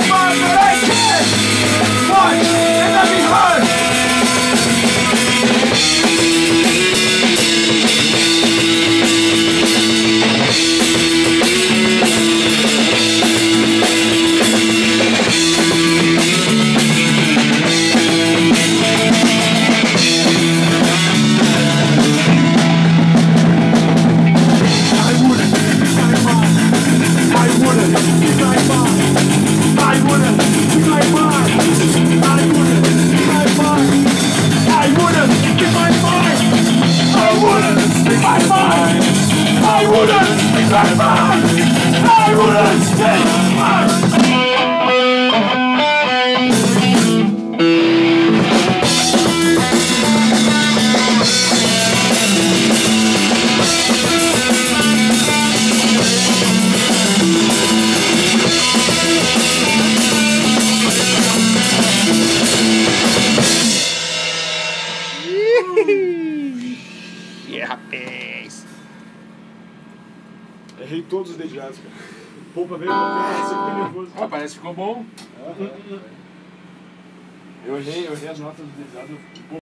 fun, but I can't watch and let me hurt. I wouldn't stay Yeah, rapaz. Errei todos os dedicados, cara. Poupa veio pra você fica nervoso. Ah, parece que ficou bom. Eu errei as notas do dedicado.